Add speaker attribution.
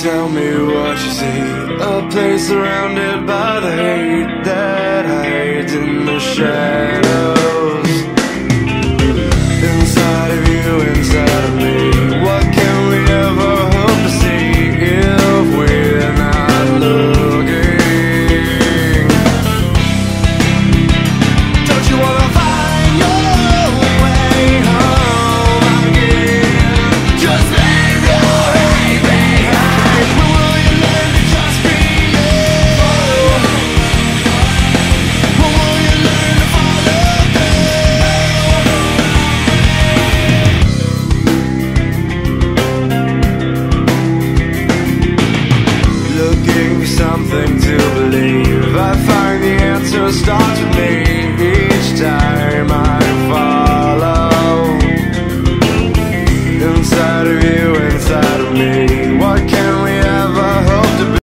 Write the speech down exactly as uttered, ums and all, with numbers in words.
Speaker 1: tell me what you see. A place surrounded by the hate that hides in the shadows. Inside of you, inside of me, what can we ever hope to see if we're not looking? Don't you wanna find your way home again? Just leave your hate behind. When will you learn to just be you? When will you learn to follow through? Looking for something to believe, I find the answer starts with me.